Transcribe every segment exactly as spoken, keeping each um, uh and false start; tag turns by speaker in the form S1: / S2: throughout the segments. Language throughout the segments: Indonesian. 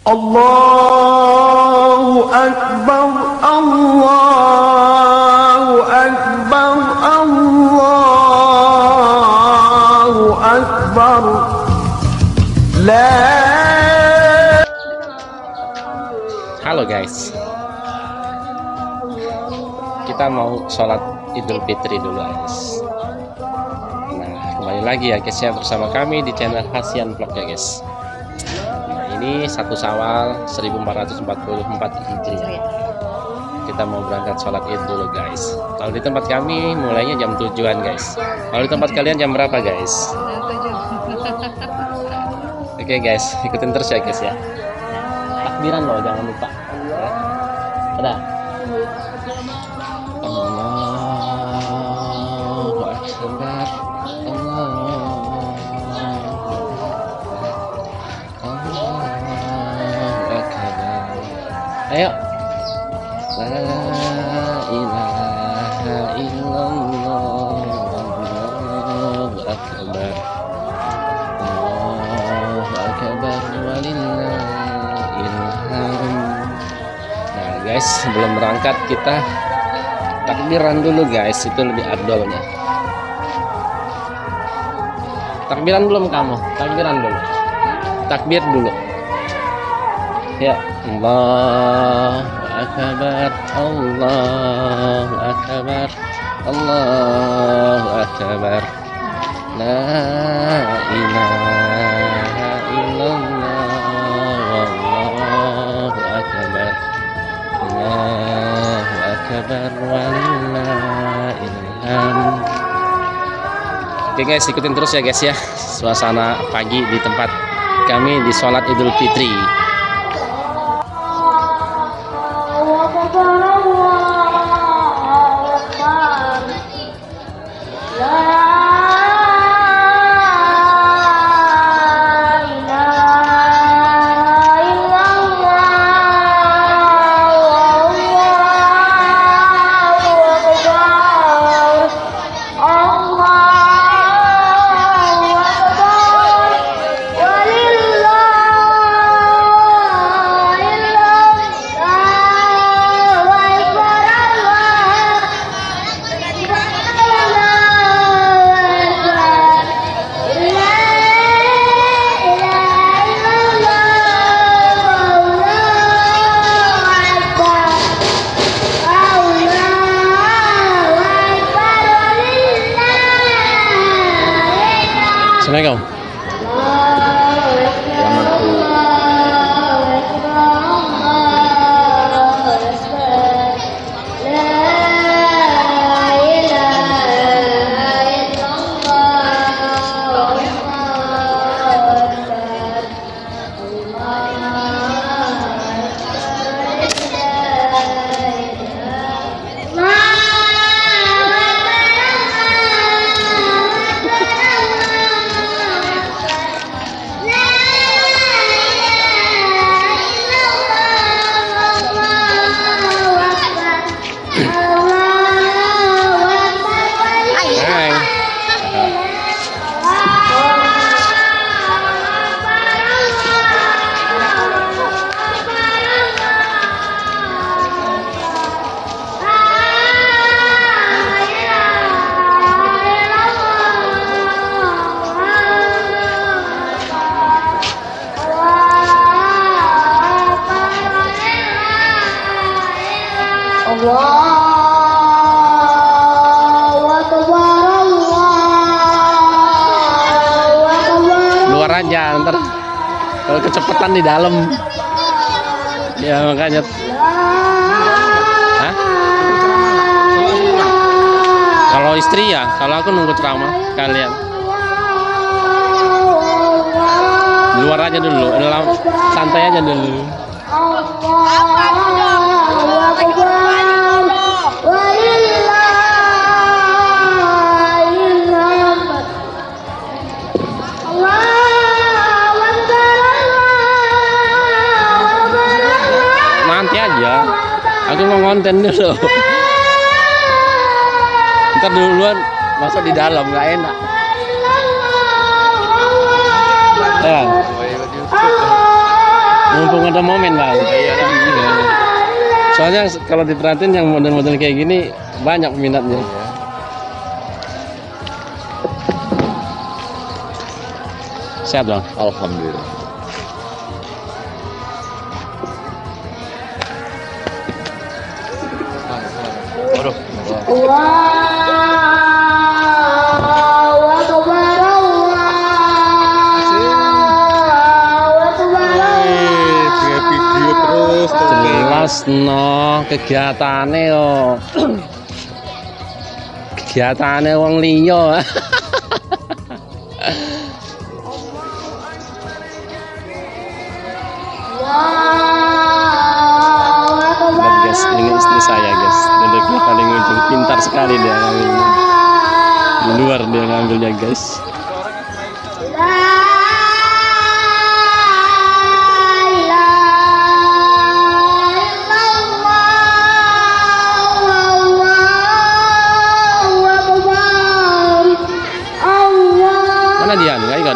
S1: Allahu Akbar, Allahu Akbar, Allahu Akbar. La.
S2: Halo guys, kita mau sholat Idul Fitri dulu guys. Nah, kembali lagi ya guys ya bersama kami di channel Hasian Vlog ya guys. Nah, ini satu Syawal seribu empat ratus empat puluh empat Hijriah. Kita mau berangkat sholat Id dulu guys. Kalau di tempat kami mulainya jam tujuan guys. Kalau di tempat kalian jam berapa guys? Oke guys, ikutin terus ya guys ya. Takbiran loh, jangan lupa. Ada. Allahu Akbar. Allahu Akbar. Ayo. La ilaha illallah. Allahu Akbar. Allahu Akbar walillahil hamd. Nah guys, sebelum berangkat kita takbiran dulu guys, itu lebih afdolnya. Takbiran belum kamu? Takbiran dulu. Takbir dulu. Ya, Allahu Akbar, Allahu Akbar, Allahu Akbar. La ilaha illallah, wallahu akbar. Allahu akbar walillahil hamd. Oke guys, ikutin terus ya guys ya, suasana pagi di tempat kami di sholat Idul Fitri. Assalamualaikum. Luar aja ntar kalau kecepatan di dalam ya makanya. Hah? Kalau istri ya, kalau aku nunggu ceramah kalian di luar aja dulu, santai aja dulu. Nanti aja, aku mau konten dulu. Ntar duluan masuk di dalam nggak enak. Ya. Mau mumpung ada momen bang. Iya. Soalnya kalau diperhatiin yang model-model kayak gini banyak peminatnya. Sehat bang?
S3: Alhamdulillah. Waduh.
S4: Allahu Akbar, Allahu Akbar.
S3: Dia video terus
S2: Jelas no kegiatannya yo. Kegiatannya wong liya. Lihat guys, ini istri saya guys, duduknya paling ujung, pintar sekali dia ngambilnya. Di luar dia ngambilnya guys. Mana dia? Nggak ikut?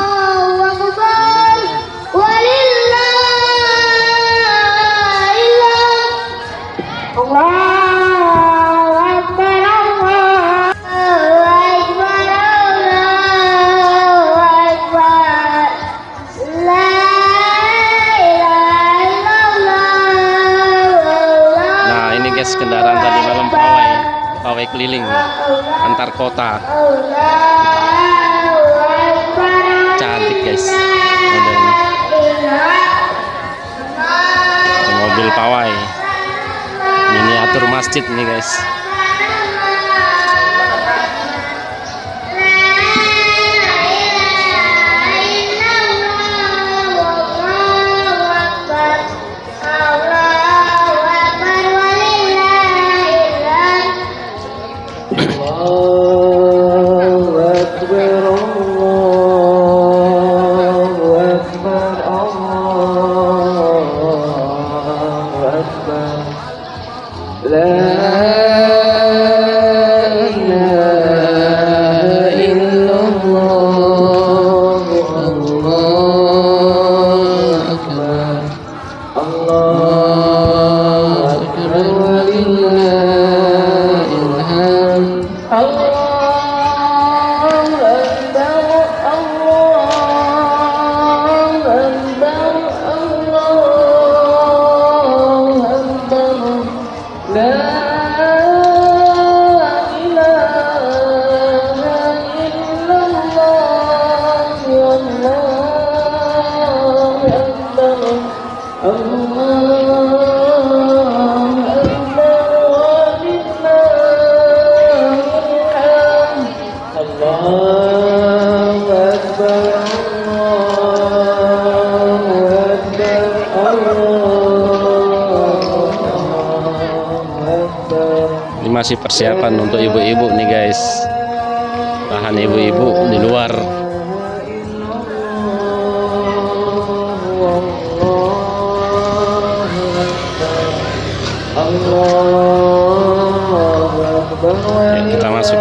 S2: Nah ini guys kendaraan tadi malam pawai, pawai keliling antar kota. Cantik guys modelnya. Mobil pawai miniatur masjid ini guys. Ini masih persiapan untuk ibu-ibu nih guys. Tahan ibu-ibu di luar. Ya, kita masuk.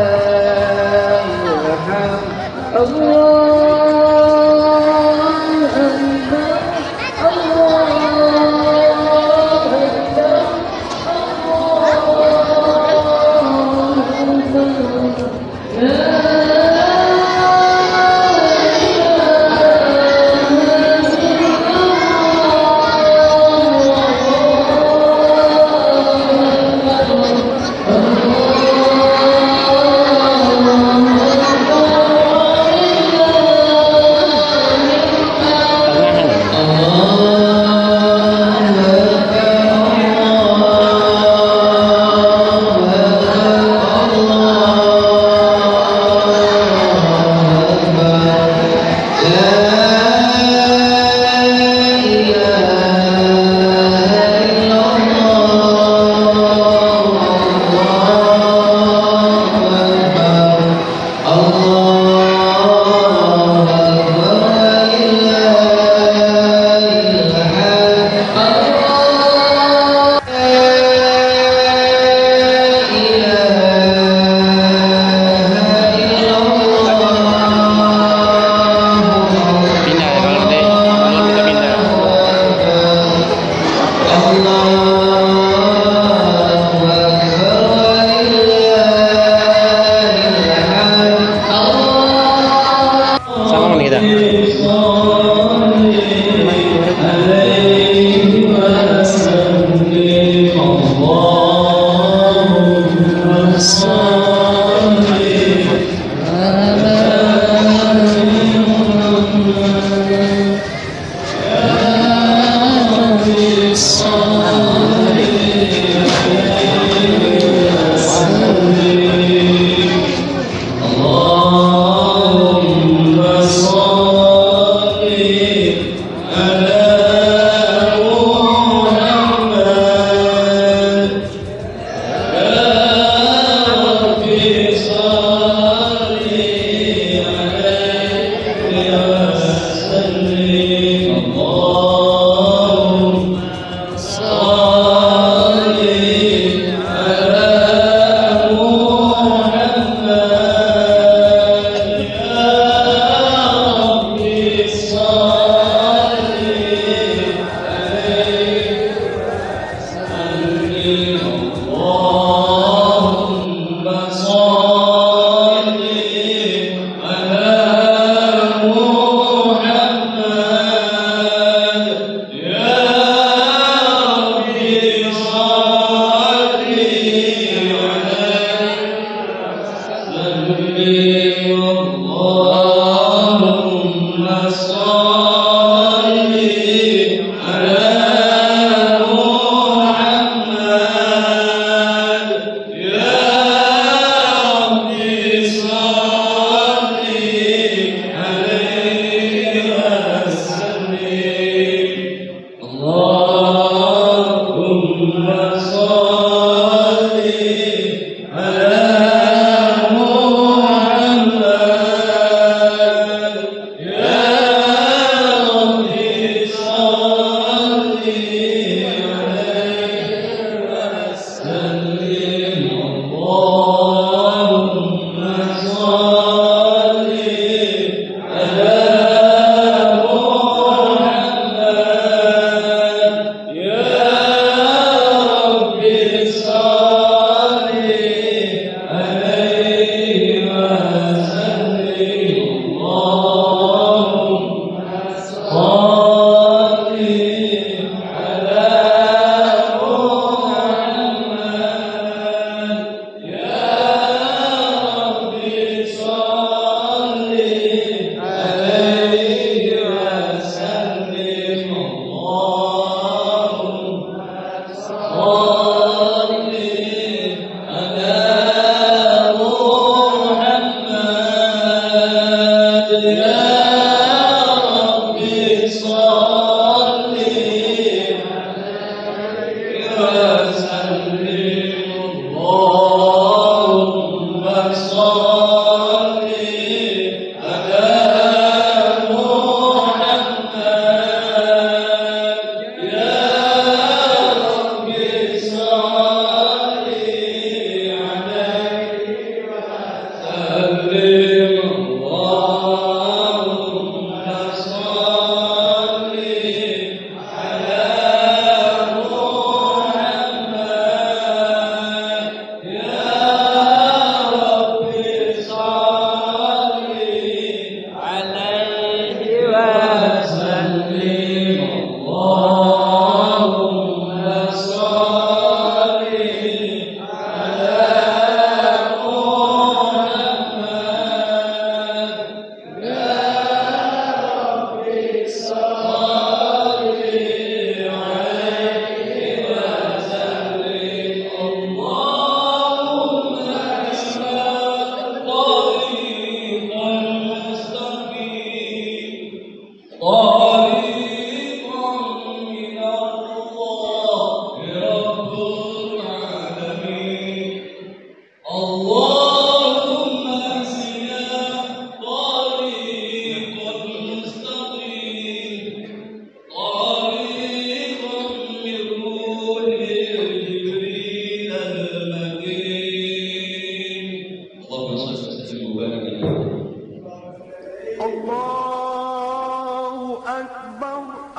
S1: Allahu Akbar,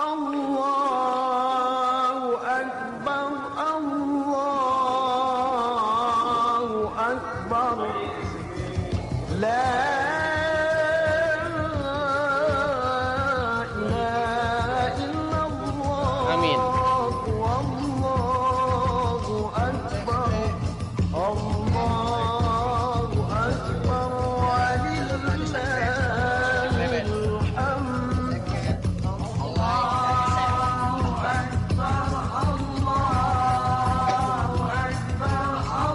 S1: Allahu Akbar, Allahu Akbar. La ilaha illallah.
S2: Amin.
S1: Wallahu Akbar. Allahu Akbar. Walillahil hamd. Allahu Akbar. Allahu Akbar.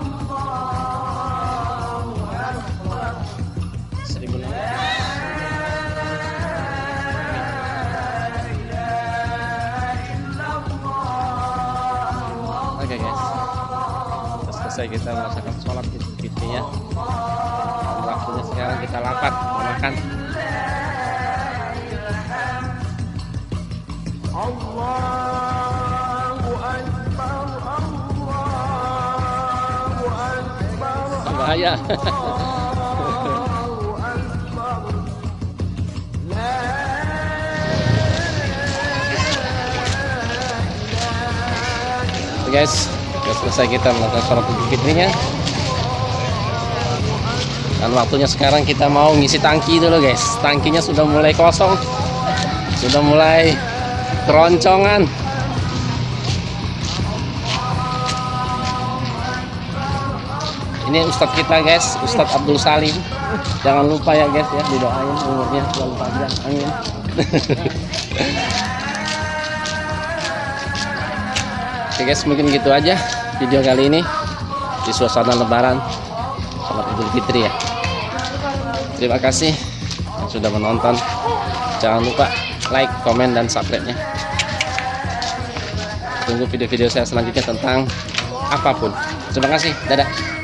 S1: Allahu Akbar.
S2: Seribu Oke guys, sudah selesai kita melaksanakan sholat Idul Fitri ya. Waktunya sekarang kita lapar mau makan.
S1: Allahu Akbar. Allahu Akbar.
S2: Bahaya.
S1: Allahu Akbar. La
S2: Oke guys, sudah selesai kita melakukan sholat Idul Fitrinya. Dan waktunya sekarang kita mau ngisi tangki dulu guys. Tangkinya sudah mulai kosong, sudah mulai keroncongan. Ini Ustadz kita guys, Ustadz Abdul Salim. Jangan lupa ya guys ya, didoain umurnya selalu panjang. Amin. Oke guys, mungkin gitu aja video kali ini di suasana Lebaran, sholat Idul Fitri ya. Terima kasih yang sudah menonton. Jangan lupa like, komen, dan subscribe-nya. tunggu video-video saya selanjutnya tentang apapun. Terima kasih, dadah.